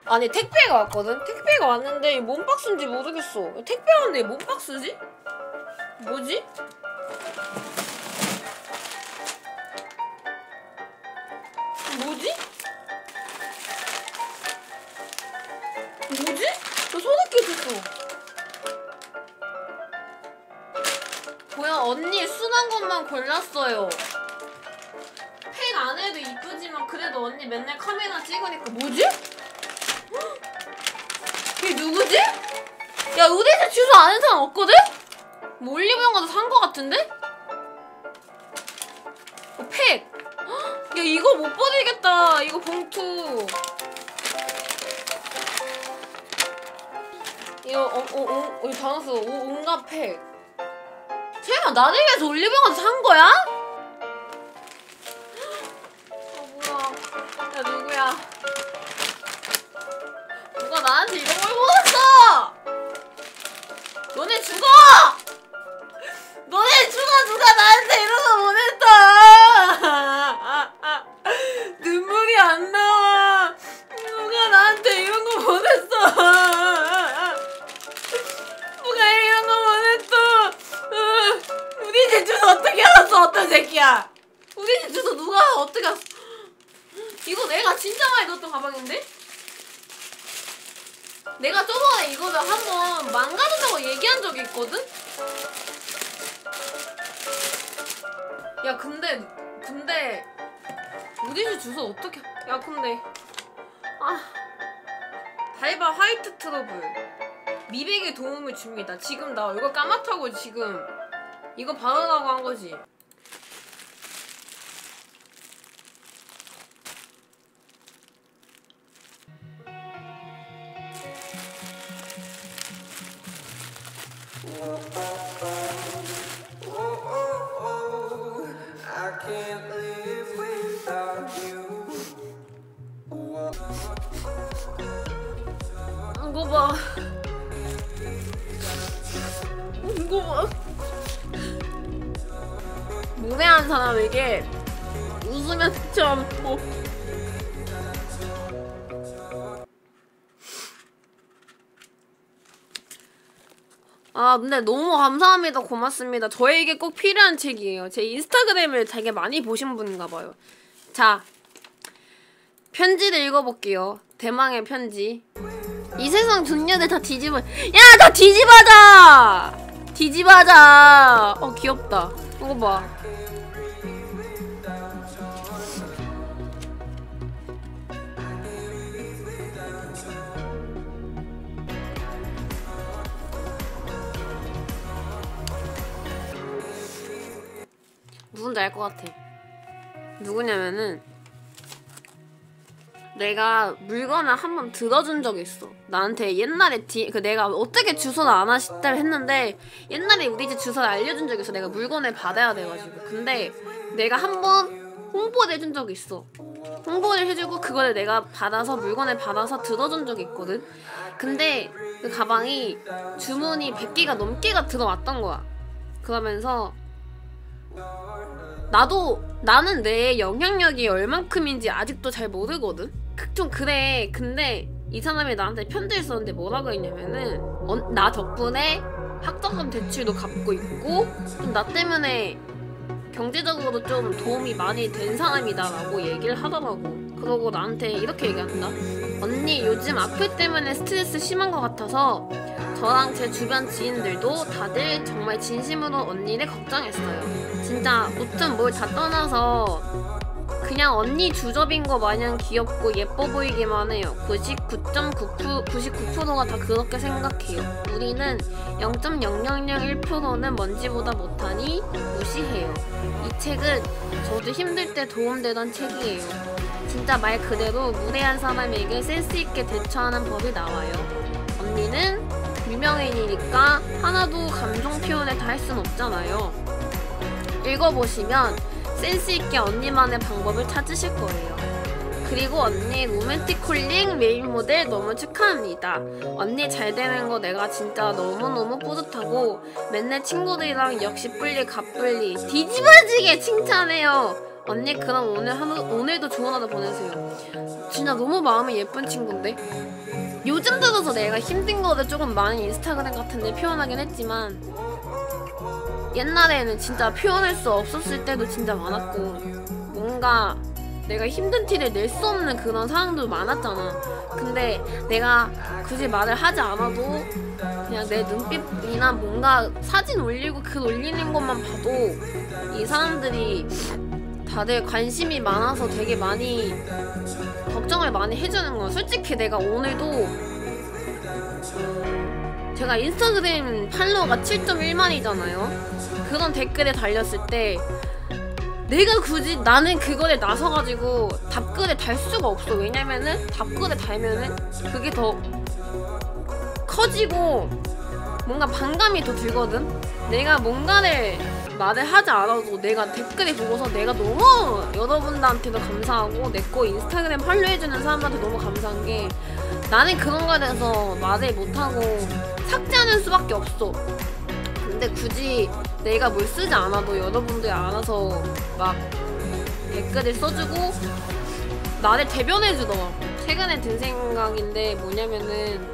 아니 택배가 왔거든? 택배가 왔는데 뭔 박스인지 모르겠어. 택배 왔는데 뭔 박스지? 뭐지? 뭐지? 뭐지? 저 소름 끼쳤어. 뭐야, 언니 순한 것만 골랐어요. 팩 안 해도 이쁘지만 그래도 언니 맨날 카메라 찍으니까. 뭐지? 이게 누구지? 야, 의대생 주소 아는 사람 없거든? 뭐 올리브영 가서 산 거 같은데? 팩! 야, 이거 못 버리겠다. 이거 봉투. 이거 이거 다 넣었어. 온갖 팩. 설마 나를 위해서 올리브영 가서 산 거야? 뭐야. 야, 누구야. 누가 나한테 이런 걸 보냈어! 너네 죽어! 너네 죽어! 누가 나한테 이런 거 보냈어! 눈물이 안 나와. 누가 나한테 이런 거 보냈어? 누가 이런 거 보냈어? 우리 집 주소 어떻게 알았어? 어떤 새끼야? 우리 집 주소 누가 어떻게 알았어? 이거 내가 진짜 많이 넣었던 가방인데? 내가 저번에 이거를 한번 망가진다고 얘기한 적이 있거든? 야, 근데 우리 집 주소 어떻게. 야, 근데 달바 화이트 트러블 미백에 도움을 줍니다. 지금 나 이거 까맣다고 지금 이거 바르라고 한 거지. 이거 봐. 이거 봐. 무례한 사람에게 웃으면 듣지 않고. 근데 너무 감사합니다. 고맙습니다. 저에게 꼭 필요한 책이에요. 제 인스타그램을 되게 많이 보신 분인가봐요. 자, 편지를 읽어볼게요. 대망의 편지. 이 세상 존녀들 다 뒤집어. 야, 다 뒤집어져! 뒤집어져! 귀엽다. 이거 봐. 누군지 알 것 같아. 누구냐면은 내가 물건을 한번 들어준 적이 있어. 나한테 옛날에 내가 어떻게 주소를 안 하시다를 했는데 옛날에 우리 집 주소를 알려준 적이 있어. 내가 물건을 받아야 돼가지고. 근데 내가 한번 홍보를 해준 적이 있어. 홍보를 해주고 그거를 내가 받아서 물건을 받아서 들어준 적이 있거든. 근데 그 가방이 주문이 100개가 넘게가 들어왔던 거야. 그러면서 나는 내 영향력이 얼만큼인지 아직도 잘 모르거든? 좀 그래. 근데 이 사람이 나한테 편지를 썼는데 뭐라고 했냐면은 나 덕분에 학자금 대출도 갚고 있고 좀 나 때문에 경제적으로 좀 도움이 많이 된 사람이다 라고 얘기를 하더라고. 그러고 나한테 이렇게 얘기한다. 언니 요즘 악플 때문에 스트레스 심한 것 같아서 저랑 제 주변 지인들도 다들 정말 진심으로 언니를 걱정했어요. 진짜 무튼 뭘 다 떠나서 그냥 언니 주접인 거 마냥 귀엽고 예뻐 보이기만 해요. 99.99%가 다 그렇게 생각해요. 우리는 0.0001%는 먼지보다 못하니 무시해요. 이 책은 저도 힘들 때 도움되던 책이에요. 진짜 말 그대로 무례한 사람에게 센스있게 대처하는 법이 나와요. 언니는 유명인이니까 하나도 감정 표현을 다 할 순 없잖아요. 읽어보시면 센스있게 언니만의 방법을 찾으실 거예요. 그리고 언니 로맨틱 콜링 메인 모델 너무 축하합니다. 언니 잘 되는 거 내가 진짜 너무너무 뿌듯하고 맨날 친구들이랑 역시 뿔리 갑뿔리 뒤집어지게 칭찬해요. 언니 그럼 오늘도 좋은 하루 보내세요. 진짜 너무 마음이 예쁜 친구인데? 요즘 들어서 내가 힘든 거를 조금 많이 인스타그램 같은 데 표현하긴 했지만 옛날에는 진짜 표현할 수 없었을 때도 진짜 많았고 뭔가 내가 힘든 티를 낼 수 없는 그런 상황도 많았잖아. 근데 내가 굳이 말을 하지 않아도 그냥 내 눈빛이나 뭔가 사진 올리고 글 올리는 것만 봐도 이 사람들이 다들 관심이 많아서 되게 많이 걱정을 많이 해주는 거야. 솔직히 내가 오늘도 제가 인스타그램 팔로워가 7.1만이잖아요 그런 댓글에 달렸을 때 내가 굳이 나는 그거를 나서가지고 답글을 달 수가 없어. 왜냐면은 답글을 달면은 그게 더 커지고 뭔가 반감이 더 들거든. 내가 뭔가를 말을 하지 않아도 내가 댓글을 보고서 내가 너무 여러분들한테도 감사하고 내 거 인스타그램 팔로우해주는 사람한테 너무 감사한 게 나는 그런 거에 대해서 말을 못하고 삭제하는 수밖에 없어. 근데 굳이 내가 뭘 쓰지 않아도 여러분들이 알아서 막 댓글을 써주고 나를 대변해주더라고. 최근에 든 생각인데 뭐냐면은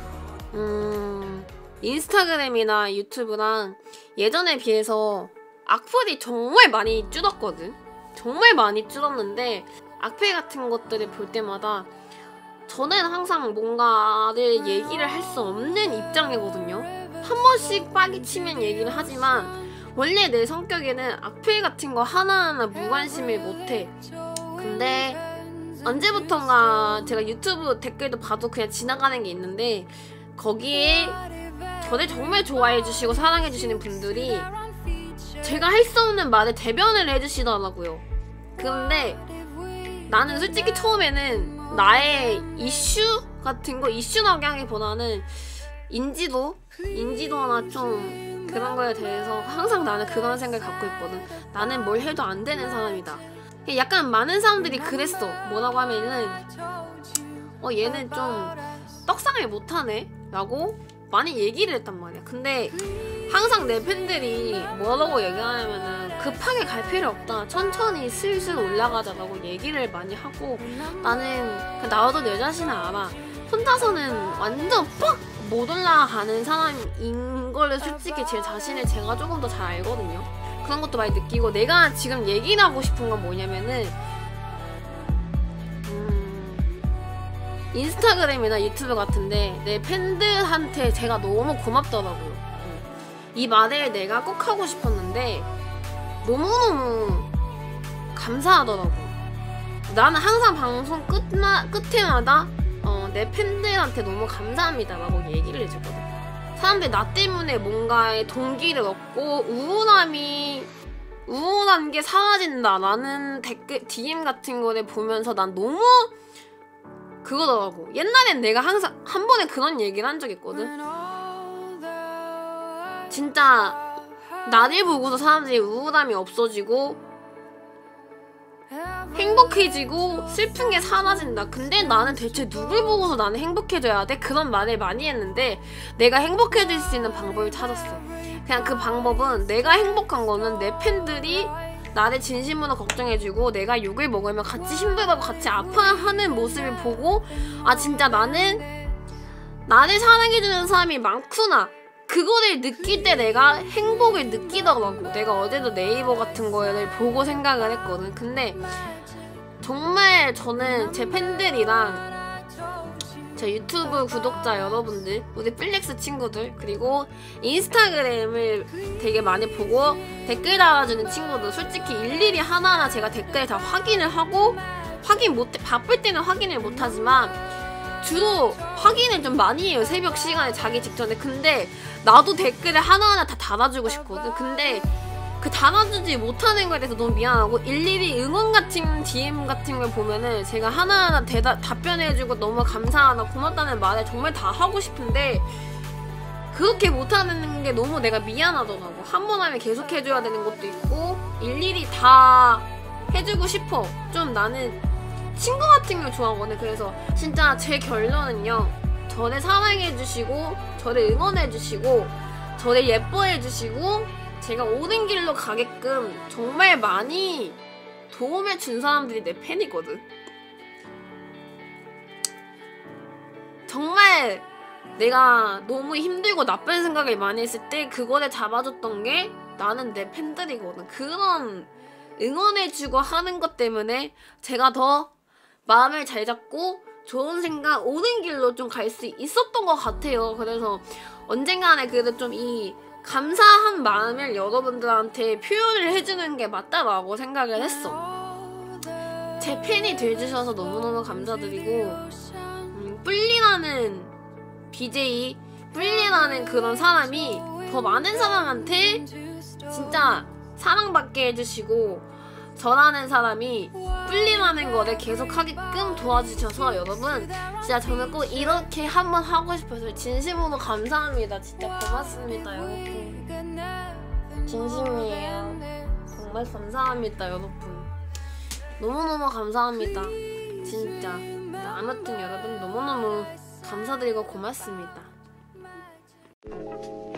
인스타그램이나 유튜브랑 예전에 비해서 악플이 정말 많이 줄었거든. 정말 많이 줄었는데 악플 같은 것들을 볼 때마다 저는 항상 뭔가를 얘기를 할 수 없는 입장이거든요. 한 번씩 빠기치면 얘기를 하지만 원래 내 성격에는 악플 같은 거 하나하나 무관심을 못해. 근데 언제부턴가 제가 유튜브 댓글도 봐도 그냥 지나가는 게 있는데 거기에 저를 정말 좋아해주시고 사랑해주시는 분들이 제가 할 수 없는 말에 대변을 해주시더라고요. 근데 나는 솔직히 처음에는 나의 이슈 같은 거 이슈라고 하기보다는 인지도나 좀 그런 거에 대해서 항상 나는 그런 생각을 갖고 있거든. 나는 뭘 해도 안 되는 사람이다. 약간 많은 사람들이 그랬어. 뭐라고 하면은 얘는 좀 떡상을 못하네 라고 많이 얘기를 했단 말이야. 근데 항상 내 팬들이 뭐라고 얘기하냐면은 급하게 갈 필요 없다, 천천히 슬슬 올라가자라고 얘기를 많이 하고 나는 나도 내 자신을 알아. 혼자서는 완전 빡 못 올라가는 사람인 걸 솔직히 제 자신을 제가 조금 더 잘 알거든요. 그런 것도 많이 느끼고 내가 지금 얘기를 하고 싶은 건 뭐냐면은 인스타그램이나 유튜브 같은데 내 팬들한테 제가 너무 고맙더라고요. 이 말을 내가 꼭 하고 싶었는데 너무너무 감사하더라고. 나는 항상 방송 끝에마다 내 팬들한테 너무 감사합니다 라고 얘기를 해주거든. 사람들이 나 때문에 뭔가의 동기를 얻고 우울한 게 사라진다 라는 댓글 DM 같은 거를 보면서 난 너무 그거더라고. 옛날엔 내가 항상 한 번에 그런 얘기를 한 적 있거든. 진짜 나를 보고서 사람들이 우울함이 없어지고 행복해지고 슬픈 게 사라진다. 근데 나는 대체 누굴 보고서 나는 행복해져야 돼? 그런 말을 많이 했는데 내가 행복해질 수 있는 방법을 찾았어. 그냥 그 방법은 내가 행복한 거는 내 팬들이 나를 진심으로 걱정해주고 내가 욕을 먹으면 같이 힘들다고 같이 아파하는 모습을 보고 아 진짜 나는 나를 사랑해주는 사람이 많구나. 그거를 느낄 때 내가 행복을 느끼더라고. 내가 어제도 네이버 같은 거를 보고 생각을 했거든. 근데 정말 저는 제 팬들이랑 제 유튜브 구독자 여러분들, 우리 플렉스 친구들, 그리고 인스타그램을 되게 많이 보고 댓글 달아주는 친구들 솔직히 일일이 하나하나 제가 댓글 다 확인을 하고 바쁠 때는 확인을 못하지만 주로 확인을 좀 많이 해요. 새벽 시간에 자기 직전에. 근데 나도 댓글을 하나하나 다 달아주고 싶거든. 근데 그 달아주지 못하는 거에 대해서 너무 미안하고 일일이 응원 같은 DM 같은 걸 보면은 제가 하나하나 답변해주고 너무 감사하다 고맙다는 말을 정말 다 하고 싶은데 그렇게 못하는 게 너무 내가 미안하더라고. 한 번 하면 계속 해줘야 되는 것도 있고 일일이 다 해주고 싶어. 좀 나는 친구 같은 걸 좋아하거든. 그래서 진짜 제 결론은요, 저를 사랑해주시고 저를 응원해주시고 저를 예뻐해주시고 제가 옳은 길로 가게끔 정말 많이 도움을 준 사람들이 내 팬이거든. 정말 내가 너무 힘들고 나쁜 생각을 많이 했을 때 그거를 잡아줬던 게 나는 내 팬들이거든. 그런 응원해주고 하는 것 때문에 제가 더 마음을 잘 잡고 좋은 생각, 옳은 길로 좀 갈 수 있었던 것 같아요. 그래서 언젠가는 그래도 좀 이 감사한 마음을 여러분들한테 표현을 해주는 게 맞다라고 생각을 했어. 제 팬이 돼주셔서 너무너무 감사드리고, 뿔리라는 BJ, 뿔리라는 그런 사람이 더 많은 사람한테 진짜 사랑받게 해주시고, 저라는 사람이 뿔리라는 거를 계속 하게끔 도와주셔서 여러분 진짜 저는 꼭 이렇게 한번 하고 싶어서 진심으로 감사합니다. 진짜 고맙습니다 여러분. 진심이에요. 정말 감사합니다 여러분. 너무너무 감사합니다. 진짜. 아무튼 여러분 너무너무 감사드리고 고맙습니다.